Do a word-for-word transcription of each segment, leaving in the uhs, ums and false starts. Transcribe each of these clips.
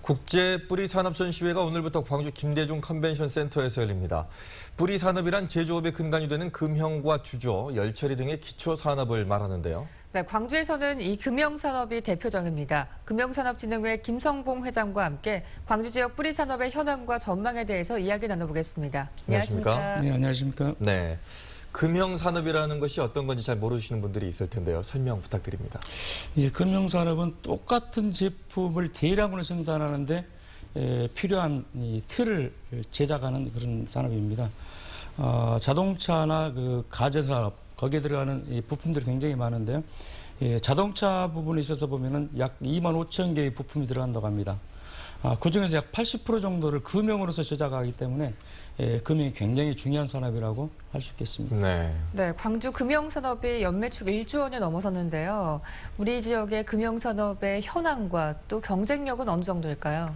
국제 뿌리산업 전시회가 오늘부터 광주 김대중 컨벤션 센터에서 열립니다. 뿌리산업이란 제조업의 근간이 되는 금형과 주조, 열처리 등의 기초 산업을 말하는데요. 네, 광주에서는 이 금형산업이 대표적입니다. 금형산업진흥회 김성봉 회장과 함께 광주 지역 뿌리산업의 현황과 전망에 대해서 이야기 나눠보겠습니다. 안녕하십니까? 안녕하십니까? 네, 안녕하십니까? 네. 금형산업이라는 것이 어떤 건지 잘 모르시는 분들이 있을 텐데요. 설명 부탁드립니다. 예, 금형산업은 똑같은 제품을 대량으로 생산하는데 에, 필요한 이 틀을 제작하는 그런 산업입니다. 어, 자동차나 그 가전산업, 거기에 들어가는 이 부품들이 굉장히 많은데요. 예, 자동차 부분에 있어서 보면은 약 이만 오천 개의 부품이 들어간다고 합니다. 아, 그중에서 약 팔십 퍼센트 정도를 금형으로서 제작하기 때문에 예, 금형이 굉장히 중요한 산업이라고 할 수 있겠습니다. 네. 네, 광주 금형산업이 연매출 일조 원을 넘어섰는데요. 우리 지역의 금형산업의 현황과 또 경쟁력은 어느 정도일까요?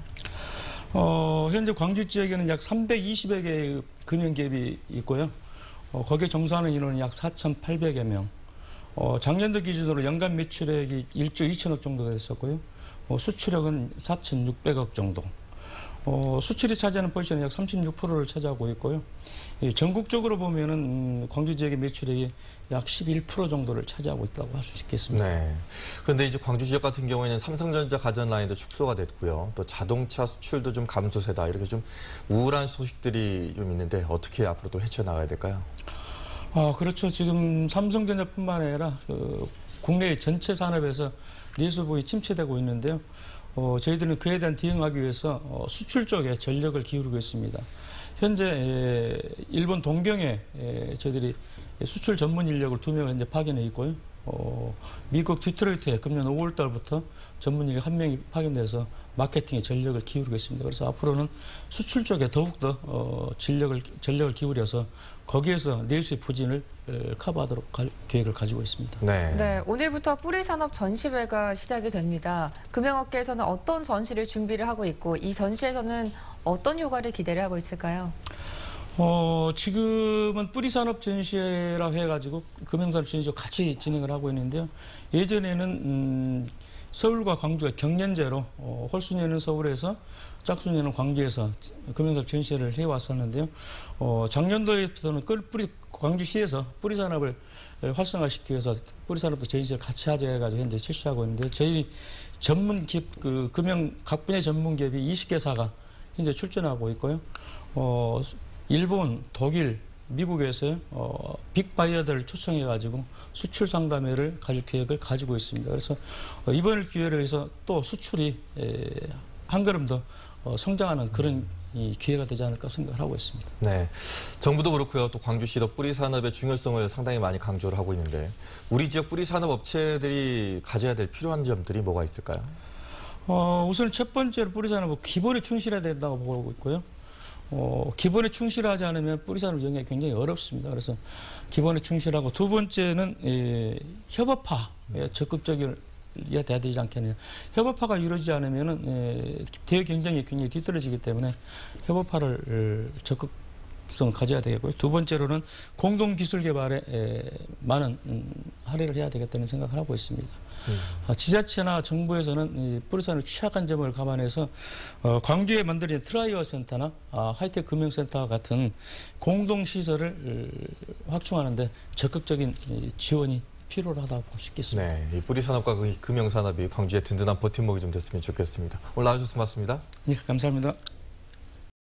어, 현재 광주 지역에는 약 삼백이십여 개의 금형기업이 있고요. 어, 거기에 종사하는 인원은 약 사천팔백여 명. 어, 작년도 기준으로 연간 매출액이 일조 이천억 정도가 됐었고요. 어, 수출액은 사천육백억 정도. 어, 수출이 차지하는 포지션은 약 삼십육 퍼센트를 차지하고 있고요. 예, 전국적으로 보면은 음, 광주 지역의 매출액이 약 십일 퍼센트 정도를 차지하고 있다고 할 수 있겠습니다. 네. 그런데 이제 광주 지역 같은 경우에는 삼성전자 가전 라인도 축소가 됐고요. 또 자동차 수출도 좀 감소세다. 이렇게 좀 우울한 소식들이 좀 있는데 어떻게 앞으로 또 헤쳐나가야 될까요? 아, 그렇죠. 지금 삼성전자뿐만 아니라 그 국내 전체 산업에서 내수부이 침체되고 있는데요. 어, 저희들은 그에 대한 대응하기 위해서 어, 수출 쪽에 전력을 기울이고 있습니다. 현재 에, 일본 동경에 에, 저희들이 수출 전문 인력을 두 명을 현재 파견해 있고요. 어, 미국 디트로이트에 금년 오월 달부터 전문 인력 한 명이 파견돼서 마케팅에 전력을 기울이고 있습니다. 그래서 앞으로는 수출 쪽에 더욱더 어, 전력을, 전력을 기울여서 거기에서 내수의 부진을 에, 커버하도록 가, 계획을 가지고 있습니다. 네. 네, 오늘부터 뿌리산업 전시회가 시작이 됩니다. 금형업계에서는 어떤 전시를 준비를 하고 있고 이 전시에서는 어떤 효과를 기대를 하고 있을까요? 어, 지금은 뿌리산업 전시회라고 해가지고 금형산업 전시회 같이 진행을 하고 있는데요. 예전에는 음, 서울과 광주가 경연제로 어, 홀수년은 서울에서 짝수년은 광주에서 금형산업 전시회를 해왔었는데요. 어, 작년도에서는 뿌리, 광주시에서 뿌리산업을 활성화시키기 위해서 뿌리산업도 전시회를 같이 하자 해가지고 현재 실시하고 있는데 저희 전문 기업, 그 금형 각 분야 전문 기업이 이십 개사가 현재 출전하고 있고요. 어, 일본, 독일, 미국에서 어, 빅바이어들을 초청해가지고 수출 상담회를 가질 계획을 가지고 있습니다. 그래서 어, 이번을 기회로 해서 또 수출이 에, 한 걸음 더 어, 성장하는 그런 이 기회가 되지 않을까 생각을 하고 있습니다. 네, 정부도 그렇고요. 또 광주시도 뿌리 산업의 중요성을 상당히 많이 강조를 하고 있는데 우리 지역 뿌리 산업 업체들이 가져야 될 필요한 점들이 뭐가 있을까요? 어, 우선 첫 번째로 뿌리 산업은 기본에 충실해야 된다고 보고 있고요. 어, 기본에 충실하지 않으면 뿌리산업 영역이 굉장히 어렵습니다. 그래서 기본에 충실하고 두 번째는 에, 협업화에 적극적이어야 되지 않겠느냐. 협업화가 이루어지지 않으면은 에, 대경쟁이 굉장히 뒤떨어지기 때문에 협업화를 적극성 가져야 되겠고요. 두 번째로는 공동 기술 개발에 에, 많은 음, 할애를 해야 되겠다는 생각을 하고 있습니다. 음. 지자체나 정부에서는 이 뿌리산업 취약한 점을 감안해서 어, 광주에 만들어진 트라이어 센터나 아, 하이텍 금융센터 같은 공동 시설을 확충하는 데 적극적인 지원이 필요하다고 볼 수 있겠습니다. 네, 이 뿌리산업과 그 금형산업이 광주의 든든한 버팀목이 좀 됐으면 좋겠습니다. 오늘 나와주셔서 고맙습니다. 네, 감사합니다.